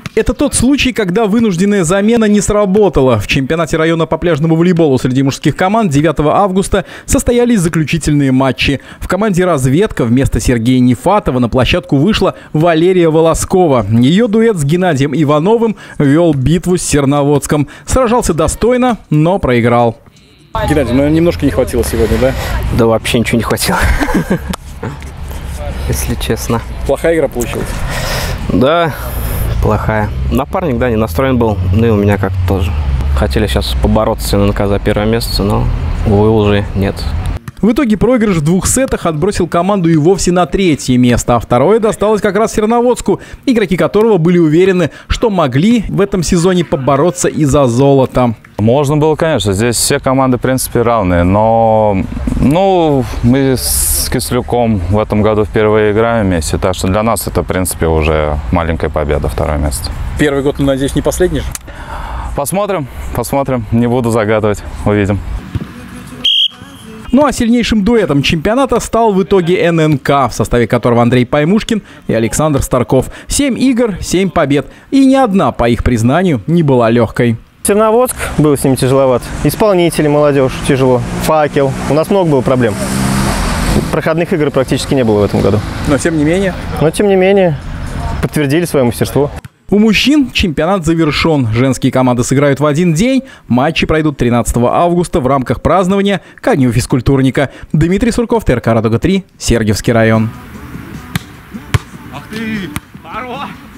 Это тот случай, когда вынужденная замена не сработала. В чемпионате района по пляжному волейболу среди мужских команд 9 августа состоялись заключительные матчи. В команде «Разведка» вместо Сергея Нефатова на площадку вышла Валерия Волоскова. Ее дуэт с Геннадием Ивановым вел битву с Серноводском. Сражался достойно, но проиграл. Геннадий, немножко не хватило сегодня, да? Да вообще ничего не хватило, если честно. Плохая игра получилась? Да. Плохая. Напарник, да, не настроен был, ну и у меня как-то тоже. Хотели сейчас побороться за первое место, но, увы, уже нет. В итоге проигрыш в 2 сетах отбросил команду и вовсе на 3-е место, а второе досталось как раз Серноводску, игроки которого были уверены, что могли в этом сезоне побороться и за золото. Можно было, конечно. Здесь все команды, в принципе, равные. Но мы с Кислюком в этом году впервые играем вместе. Так что для нас это, в принципе, уже маленькая победа, 2-е место. Первый год, надеюсь, не последний же? Посмотрим, посмотрим. Не буду загадывать. Увидим. Ну а сильнейшим дуэтом чемпионата стал в итоге ННК, в составе которого Андрей Паймушкин и Александр Старков. 7 игр, 7 побед. И ни одна, по их признанию, не была легкой. Серноводск был с ним тяжеловат. Исполнители, молодежь тяжело. Факел. У нас много было проблем. Проходных игр практически не было в этом году. Но тем не менее, подтвердили свое мастерство. у мужчин чемпионат завершен. Женские команды сыграют в один день. Матчи пройдут 13 августа в рамках празднования ко дню физкультурника. Дмитрий Сурков, ТРК Радуга 3, Сергиевский район. Ах ты! Здорово!